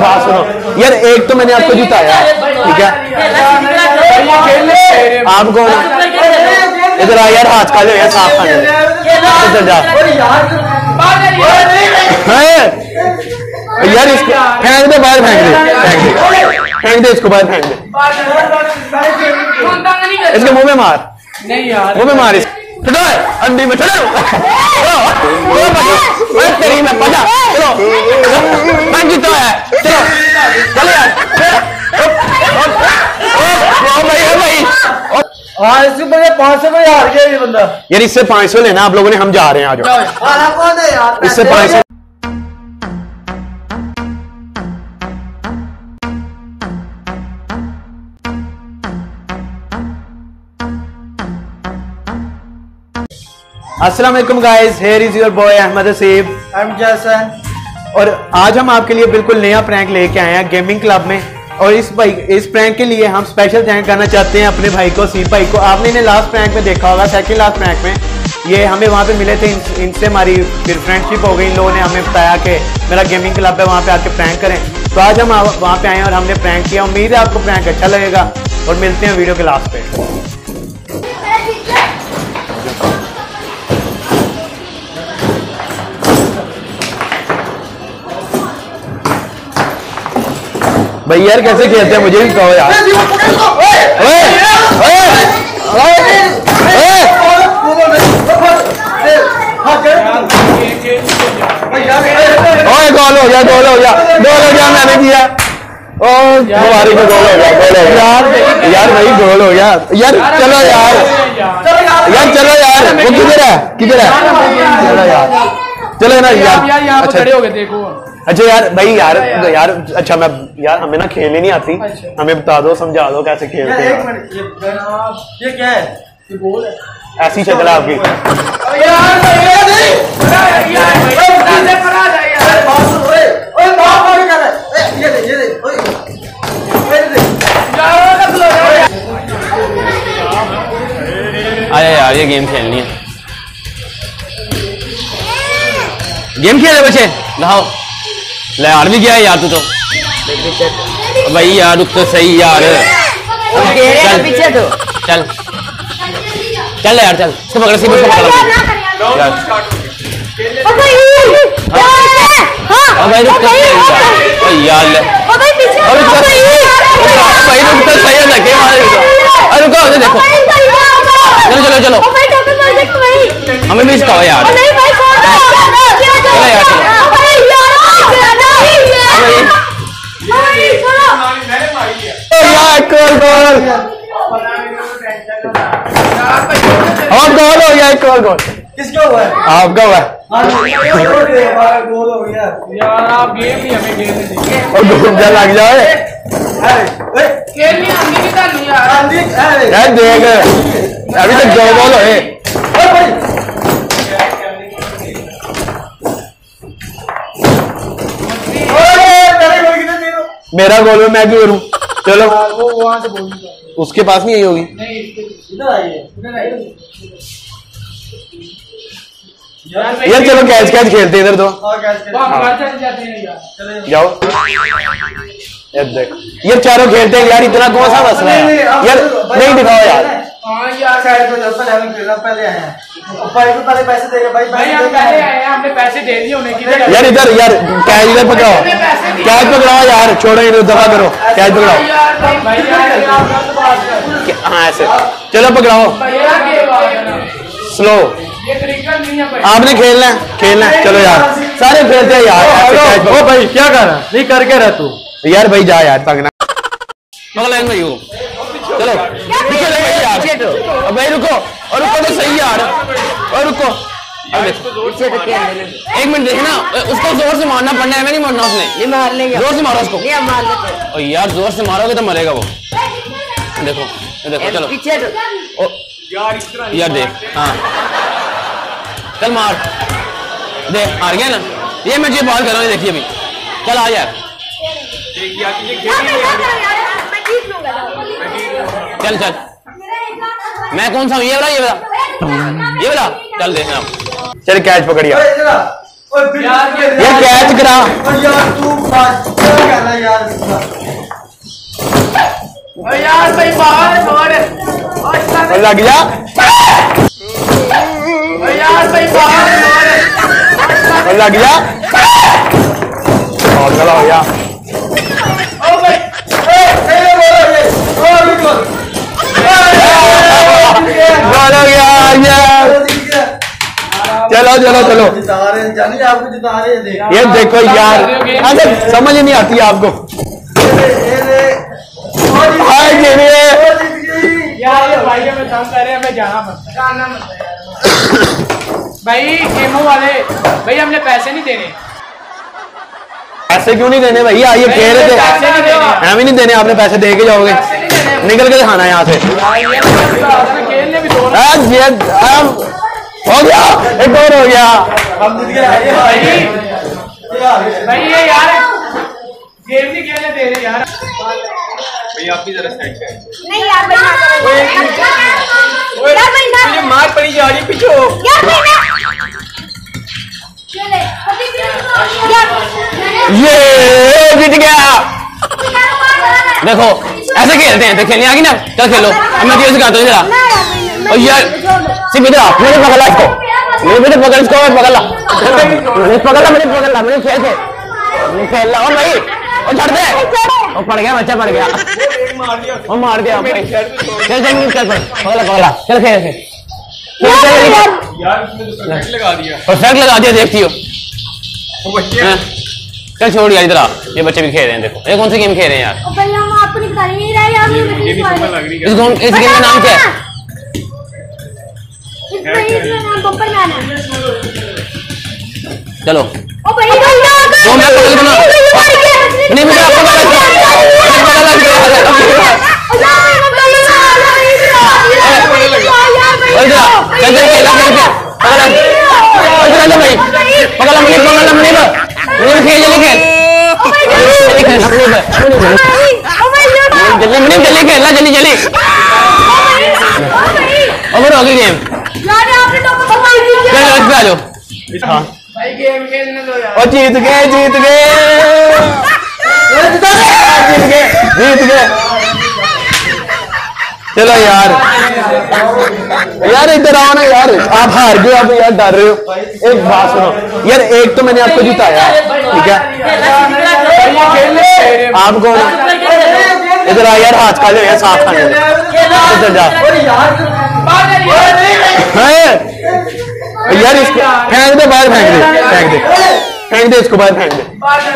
बात सुनो यार, एक तो मैंने आपको जिताया, ठीक है? आप कौन? इधर आ यार, हाथ खा लो यार, साफ खा लो। इधर जा यार, इसको फेंक दे बाहर, फेंक दे, फेंक दे इसको बाहर, फेंक दे इसके मुंह में मार, नहीं यार मुंह में मार, अंडी में चलो तेरी में पजा, चलो मैं जीता है, चलो चलो यार। हाँ, इससे 500 में हार गया ये बंदा यार। इससे 500 लेना आप लोगों ने, हम जा रहे हैं, आ जाओ। इससे 500 अस्सलाम वालेकुम guys, here is your boy Ahmad Haseeb, I am Jason. और आज हम आपके लिए बिल्कुल नया प्रैंक लेके आए हैं गेमिंग क्लब में। और इस प्रैंक के लिए हम स्पेशल थैंक करना चाहते हैं अपने भाई को, सीप भाई को। आपने इन्हें लास्ट प्रैंक में देखा होगा, सेकंड लास्ट प्रैंक में ये हमें वहाँ पे मिले थे, इनसे हमारी फिर फ्रेंडशिप हो गई। इन लोगों ने हमें बताया कि मेरा गेमिंग क्लब है, वहाँ पे आके प्रैंक करें। तो आज हम वहाँ पे आए और हमने प्रैंक किया। उम्मीद है आपको प्रैंक अच्छा लगेगा और मिलते हैं वीडियो के लास्ट पे। भाई यार कैसे खेलते हैं मुझे भी कहो यार। ओए गोल हो गया, गोल हो गया, गोल हो गया, मैंने किया। ओ हमारी को गोल हो गया, गोल हो गया यार भाई, गोल हो गया यार। चलो यार, यार चलो यार, वो किधर है, किधर है? चलो यार, चलो ना यार, अच्छा खड़े हो गए, देखो। अच्छा यार भाई, यार यार अच्छा मैं यार, हमें ना खेलनी नहीं आती, हमें बता दो, समझा दो कैसे खेलते हैं। ये क्या है? ये गोल है, ऐसी शक्ल है आपकी। अरे यार ये गेम खेलनी है, गेम खेले बच्चे, लाओ ले यार। भी गया यार तू तो भाई यार, रुक तो सही यार, चल पीछे तो चल चल यार, चल इसको पकड़, इसको पकड़ यार। भाई रुक तो यार, ले भाई रुक तो सही है, लगे अरे रुको, देखो चलो चलो चलो, हमें भी इसका यार, चलो यार चलो। और गोल हो गया, एक और गोल किसका हुआ है? आपका हुआ है। गोल हो गया यार, आप गेम ही हमें गेम नहीं, और दूसरा लग जाए यार, देख अभी तक 2 गोल हुए। मेरा गोल में मैं क्यों करूं? चलो वो वहां से बोल, उसके पास नहीं आई होगी। इधर आइए, इधर आइए यार। चलो कैच कैच खेलते इधर तो, जाओ यार। देख ये चारों खेलते हैं यार, इतना कौन सा मसला है यार? नहीं दिखाओ यार। हाँ यार, साइड पे जाओ, पहले आए हैं, भाई को पहले पैसे देगा। भाई हम पहले आए हैं, हमने पैसे दे दिए उन्हें। यार इधर यार, कैच इधर पकड़ाओ, कैच पकड़ाओ यार, छोड़ो इधर, दफा करो, कैच पकड़ाओ। हाँ ऐसे, चलो पकड़ाओ, स्लो। आपने खेलना है, खेलना है, चलो यार, सारे खेलते हैं यार। ओ भाई क्या कर रहा है? नहीं करके रह तू यार, भाई जा यार, तंगना भाई वो। चलो भाई रुको, और रुको तो सही यार, और रुको, एक मिनट देखना, उसको जोर से मारना पड़ना है, मैं नहीं मारना, उसने ये मार लेगा, जोर से मारो उसको यार, जोर से मारोगे तो मरेगा वो। देखो देखो, चलो यार, देख हाँ, चल मार दे, हार गया ना ये। मैं बात कर रहा हूँ, देखिए अभी, चल आ यार, चल चल, मैं कौन सा हूँ? ये वाला, ये वाला, ये वाला, चल देखना। चल कैच पकड़िया, ये कैच करा यार तू क्या कहना यार यार भाई बाहर छोड़ लग जा यार भाई बाहर छोड़ लग जा और चला हो गया ओ भाई चलो यार चलो चलो चलो जिता रहे जानी आपको जिता रहे देख ये देखो यार अरे समझ ही नहीं आती आपको यार ये भाई हमें काम कर रहे हैं हमें जाना मत भाई गेमों वाले भाई हमने पैसे नहीं देने पैसे क्यों नहीं देने भैया ये कह रहे थे हमें नहीं देने आपने पैसे दे के जाओगे निकल के दिखाना यहाँ से खेलने भी दो हो गया एक और हो गया हम जीत गए भाई ये यार गेम नहीं खेलने दे रहे यार भैया आपकी जरा साइड से नहीं यार भाई यार भाई ना मुझे मार पड़ी जा रही पीछे हो यार भाई ना ये जीत गया देखो ऐसे खेलते हैं तो खेलने आ गई ना चल खेलो अब मैं तुझे सिखाता हूँ जरा और यार सिर्फ इधर मैंने पकड़ा इसको मैंने पकड़ इसको पकड़ ला मैंने पकड़ ला मैंने खेल ला और भाई और छड़ दे वो पड़ गया बच्चा पड़ गया वो मार दिया भाई चल चल पकड़ा चल खेल यार उसने तो परफेक्ट लगा दिया परफेक्ट लगा दिया देखती हो वो बच्चे चल छोड़ यार इधर आ ये बच्चे भी खेल रहे हैं देखो ये कौन सी गेम खेल रहे हैं यार भाई हम आपको नहीं बता नहीं रहे यार ये भी समझ लग रही है इस गेम का नाम क्या है इसका नाम बम्पर मैन है चलो ओ भाई दो मैच पकड़ बना नहीं मुझे आपको पता गेम भाई गेम खेलने दो यार और जीत गए जीत गए चलो यार इधर आओ ना यार आप हार गए अब यार डर रहे हो एक बात सुनो यार एक तो मैंने आपको जिताया ठीक है आप कौन इधर आ यार हाथ खा लो यार साफ खाने इधर जा यार इसको फेंक दे बाहर फेंक दे इसको बाहर फेंक दे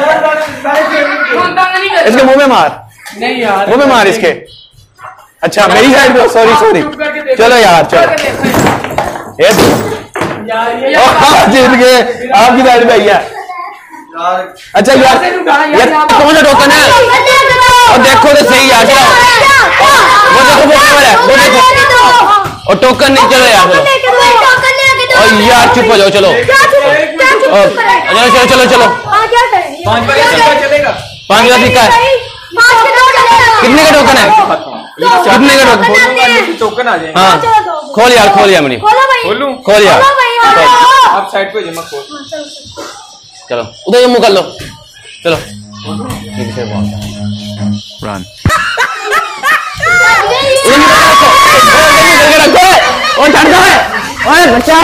इसके मुंह में मार नहीं यार मुंह में मार इसके अच्छा मेरी साइड पे सॉरी चलो यार चलो जीत गए आपकी साइड पे भैया अच्छा यार कौन सा टोकन है और देखो तो सही यार वो देखो और टोकन नहीं चलो यार और यार चुप हो जाओ चलो चलो 5 बजे चलेगा 5 का सिक्का है कितने का टोकन है कितने का टोकन आ जाए हाँ खोल यार मनी खोल यार आप साइड पे जमा खोल चलो उधर मुंह कर लो चलो रन और चढ़ जाए ओए बच्चा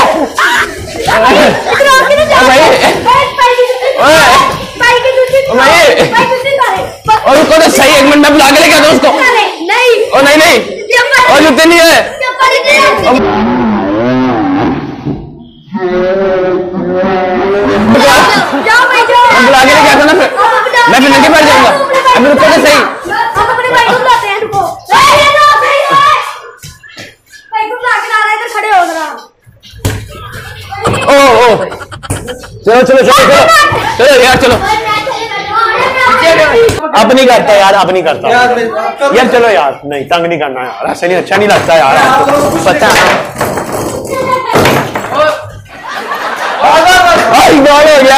और उसको तो सही 1 मिनट में बुला के लेके आता उसको नहीं और नहीं और जूते नहीं है बुला के लेके आता ना फिर मैं फिर नंगे पैर जाऊंगा अभी रुको तो सही ओ चलो यार चलो अब नहीं करता यार अब नहीं करता यार चलो यार नहीं तंग नहीं करना यार ऐसे नहीं अच्छा नहीं लगता यार पता है हो गया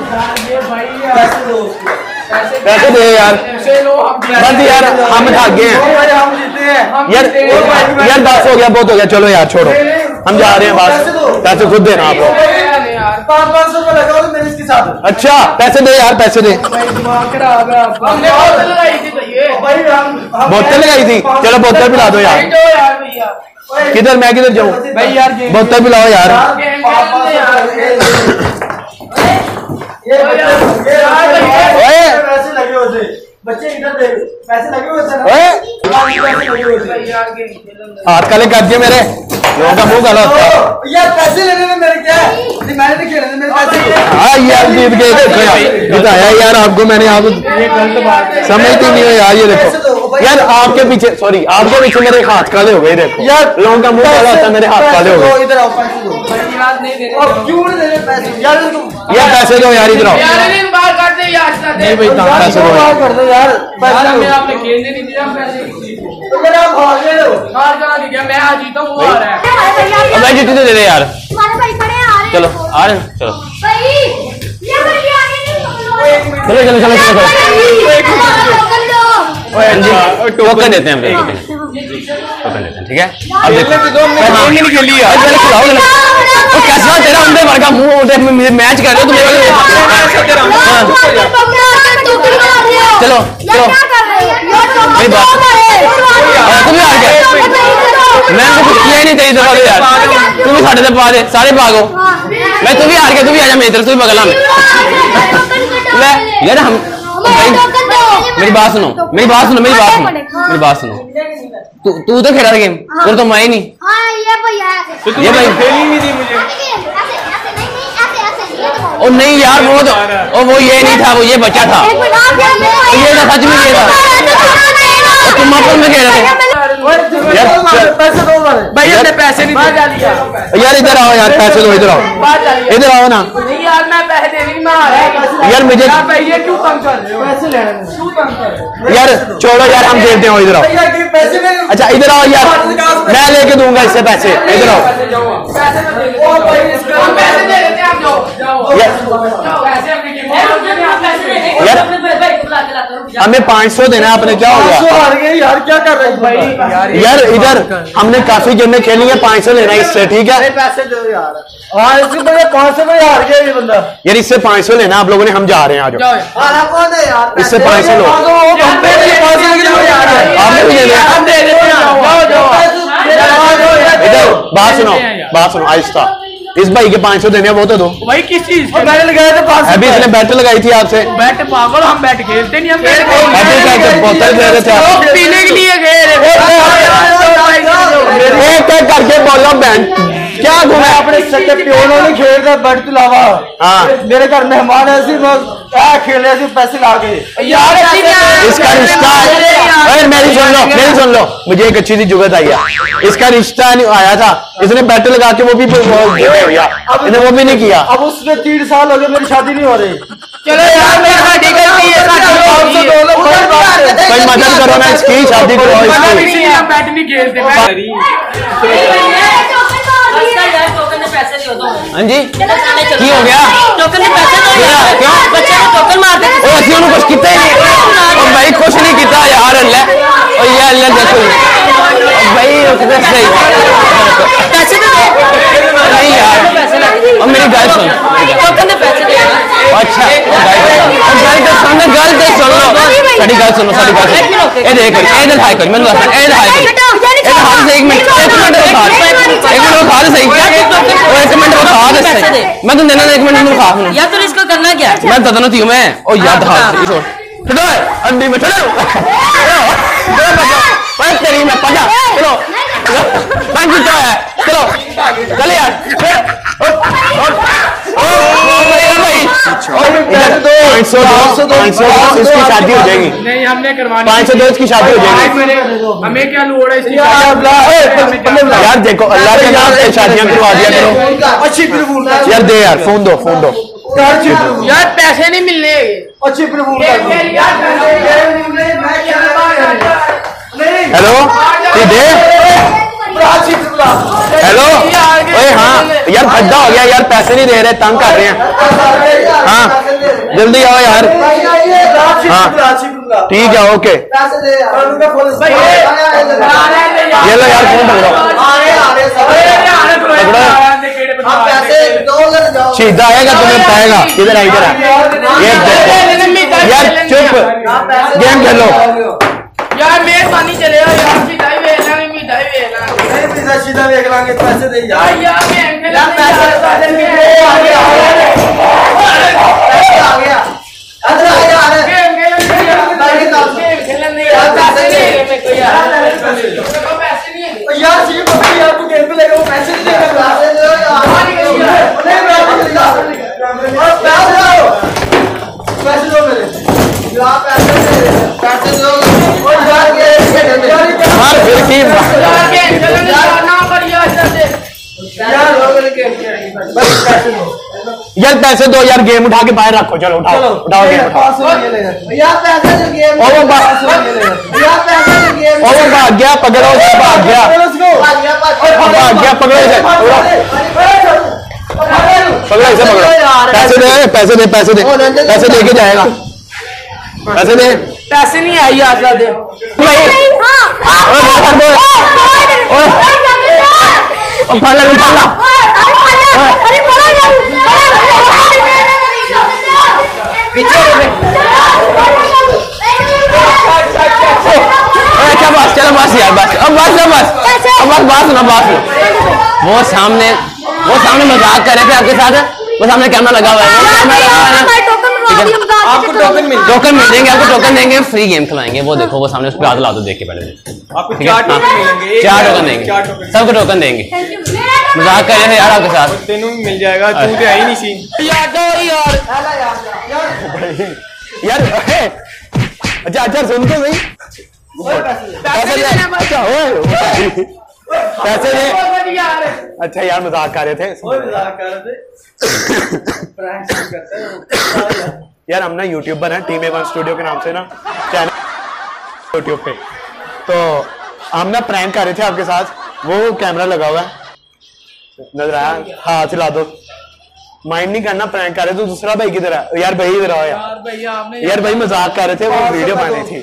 पैसे दे यार बस यार हम थक गए हैं यार 10 हो गया बहुत हो गया चलो यार छोड़ो हम जा रहे हैं बस पैसे खुद देना आपको यार 500 रुपए लगाओ तो मेरे इसके साथ। अच्छा पैसे दे यार, पैसे दे। भाई दिमाग खराब है आपका। हमने बोतल लगाई थी भैया। भाई बोतल लगाई थी, चलो बोतल पिला दो यार। दो यार भैया। किधर, मैं किधर जाऊँ भाई यार बोतल पिलाओ यार। पैसे लगे होते बच्चे इधर दे, पैसे लगे हुए थे ना। हाथ काले कर दिए मेरे लोगों का मुंह काला होता है। यार पैसे लेने में मेरे क्या है, मैंने नहीं खेलने मेरे पैसे। हाँ यार जीत गए, देखो यार बताया यार आपको मैंने, आप ये गलत बात है। समझती नहीं हो यार। ये देखो यार आपके पीछे, सॉरी आपके पीछे मेरे हाथ काले हो गए। देखो यार लोगों का मुंह काला होता है, मेरे हाथ काले हो गए। इधर आओ, पैसे दो। याद नहीं दे अब क्यों नहीं दे रहे पैसे यार? तुम यार पैसे दो यार, इधर आओ। यार इन बार काटते यार नहीं भाई पैसे दो यार। कर दो यार, पैसे दो। मैं आपने खेलने नहीं दिया पैसे किसी को। तो मेरा आप भाग गए हो। हार करा दिया, मैं आज जीता हूँ, वो आ रहा है। अब भाई जीते दे दे यार। तुम्हारे भाई खड़े हैं, आ रहे हैं। चलो आ रहे हैं, चलो भाई ये भाई आगे नहीं चलो चलो चलो चलो चलो। टोकन देते हैं हम, टोकन देते हैं, ठीक है। अब देखो नहीं खेली यार, खिलाओ ना। वो कैसा तेरा अंदर भर का मुंह मैच कर रहे हो तुम। चलो चलो मेरी बात, तुम भी हार गए। मैंने कुछ किया ही नहीं तेरी तरफ यार, तुम भी साढ़े पा दे, सारे भागो। मैं तू भी हार गया, तू भी आ जा मेरी तरफ, तू भी बगला में यार। हम मेरी बात सुनो, मेरी बात सुनो, मेरी बात सुनो, मेरी बात सुनो। तू तो खेला था गेम और तो मैं ही नहीं। ये भाई खेली नहीं थी मुझे। ओ नहीं यार वो ये नहीं था, वो ये बचा था। ये था सच में, ये था। तुम आपस में खेल रहे थे पैसे दो भाई हमने पैसे नहीं दिया यार। इधर आओ यार, पैसे दो, इधर आओ, इधर आओ ना नहीं यार, मैं पैसे देने नहीं, मैं आ रहा है यार। मुझे ये क्यों तंग कर रहे हो? पैसे लेने में क्यों तंग कर रहे हो यार छोड़ो यार, हम देते हो। इधर आओ, पैसे मेरे। अच्छा इधर आओ यार, मैं लेके दूंगा इससे पैसे। इधर आओ पैसे दे देते हैं, आप जाओ यार। पैसे अपने यार हमें 500 देना है अपने, क्या हो गया हार गए यार, क्या कर रहे हो भाई? यार? इधर हमने काफी गेमें खेली है, 500 लेना है इससे, ठीक है। पैसे दो यार। हाँ इसकी वजह 500 में हार गया ये बंदा। यार इससे 500 लेना आप लोगों ने, हम जा रहे हैं। आ जाओ, हारा कौन है यार? इससे 500 लो। आपने भी ले लिया। इधर बात सुनो, बात सुनो आहिस्ता। इस भाई के 500 देने हैं, वो तो दो भाई। किस चीज मैंने लगाया था 500। अभी इसने बैट लगाई थी आपसे। बैट पागल, हम बैट खेलते नहीं, हम अभी क्या बोतल दे रहे थे आप? पीने के लिए गए एक एक करके बोलो बैंड क्या घूमे अपने सच्चे प्योनों ने खेल रहा बैट के अलावा। हाँ मेरे घर मेहमान ऐसे खेले ऐसे पैसे ला के यार। इसका रिश्ता मेरी सुन लो मुझे एक अच्छी सी जुगत आई है। इसका रिश्ता नहीं आया था, इसने बैट लगा के वो भी इसने वो भी नहीं किया। अब उसमें 3 साल हो गए, मेरी शादी नहीं हो रही। चलो यार, मेरी शादी करनी है, कोई मदद करो ना, इसकी शादी करो इसकी। हम बैट नहीं खेलते। हाँ जी की हो गया? टोकन के पैसे दो यार। क्यों? बच्चे को टोकन मार दे। ओ असली उन्होंने कुछ किया ही नहीं। ओ भाई कुछ नहीं किया यार। अल्लाह ओ यार अल्लाह देखो भाई कितना सही पैसे दो नहीं यार। और मेरी गाय सुन, टोकन के पैसे दे। अच्छा गाय तो सुन लो, साड़ी गाय सुनो, साड़ी गाय सुनो। ए देख इधर हाय कर, मैंने बताया इधर हाय कर। एक हाथ से 1 मिनट खा दे सही क्या? एक मिनट खा दे सही। मैं तो देना 1 मिनट में खा हूं यार तू इसको करना क्या? मैं ददनो थी मैं। ओ याद हाथ से छोड़ छोड़ो अंडी में छोड़ो पर तेरी में पजा चलो मैं जीता है। चलो चल यार। ओ भाई 500 इसकी शादी हो जाएगी। नहीं हमने करवानी। 500 इसकी शादी हो जाएगी। हमें क्या लोड़ है इसकी? यार देखो अल्लाह के नाम से शादियां करवा दिया करो। अच्छी फिर यार दे यार, फोन दो फोन दो। यार पैसे नहीं मिलने। अच्छी फिर हेलो दे हेलो ओए हाँ यार खड्डा हो गया यार, पैसे नहीं दे रहे, तंग कर रहे हैं। हाँ जल्दी आओ यार। हाँ ठीक है ओके। ये लो यार फोन पकड़ो। आप पैसे दो अगर जाओ सीधा आएगा तुम्हें पाएगा। इधर आ इधर आ। ये देखो यार चुप गेम खेलो यार मेहरबानी चले यार मिठाई वेचना मिठाई वेचना नहीं सीधा सीधा देख लांगे पैसे दे यार यार पैसे आ गया अंदर आ जा गेम खेलने नहीं यार पैसे नहीं है मेरे को यार पैसे नहीं है यार सी पकड़ यार तू गेम पे लेगा वो पैसे नहीं देगा पैसे दो यार पैसे दो मेरे यार पैसे दो और यार मार फिर की यार गेम खेलने ना कर यार जल्दी यार लोग गेम खेलेंगे बस पैसे दो यार पैसे दो यार गेम उठा के बाहर रखो चलो उठाओ उठाओ गेम उठाओ यार पैसे दो गेम ओ वो यार पैसे दो गेम ओ वो भाग गया पकड़ो उसे भाग गया पकड़ो इसे पकड़ो इसे पकड़ो पैसे दे पैसे दे के जाएगा पैसे दे पैसे नहीं आई यार जल्दी अच्छा बस चलो बस यार बस अब बस ना बस वो सामने मजाक कर रहे थे आपके साथ वो सामने कैमरा लगा हुआ है आपको टोकन मिल देंगे आपको टोकन देंगे फ्री गेम खिलाएंगे वो देखो वो सामने उस पर हाथ ला दो देख के पहले आपको ठीक है 4 टोकन मिलेंगे 4 टोकन देंगे सबको टोकन देंगे मजाक कर रहे थे यार आपके साथ तेनू भी मिल जाएगा तू तो है ही नहीं सी यार अच्छा सुन तो सही पैसे दे अच्छा यार मजाक कर रहे थे यार हम ना यूट्यूबर हैं टीम A1 स्टूडियो के नाम से ना चैनल यूट्यूब पे तो हम ना प्रैंक कर रहे थे आपके साथ वो कैमरा लगा हुआ है नजर आया हाथ हिला दो माइंड नहीं करना प्रैंक कर रहे तो दूसरा भाई किधर है यार भाई इधर आओ यार भाई मजाक कर रहे थे वो वीडियो बन रही थी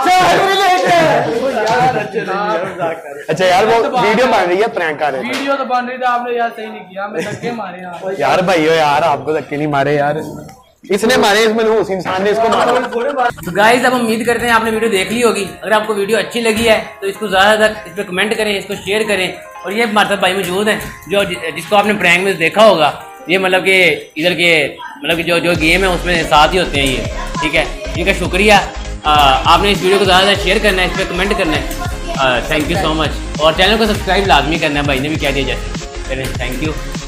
अच्छा यार वो वीडियो बन रही है प्रैंक कर रहे थे वीडियो तो बन रही थी आपने यार सही नहीं किया मैं धक्के मारे यार भाई हो यार आपको धक्के नहीं मारे यार इसने मारे इसमें उस इंसान ने इसको मारा तो गाइस अब उम्मीद करते हैं आपने वीडियो देख ली होगी। अगर आपको वीडियो अच्छी लगी है तो इसको ज़्यादा इस पर कमेंट करें, इसको शेयर करें। और ये हमारे साथ भाई मौजूद हैं जो जिसको आपने प्रैंक में देखा होगा। ये मतलब कि इधर के मतलब कि जो गेम है उसमें साथ ही होते हैं ये, ठीक है। इनका शुक्रिया। आपने इस वीडियो को ज़्यादा शेयर करना है, इस पर कमेंट करना है। Thank you so much. और चैनल को सब्सक्राइब लाजमी करना है, भाई ने भी कह दिया जैसे। Thank you.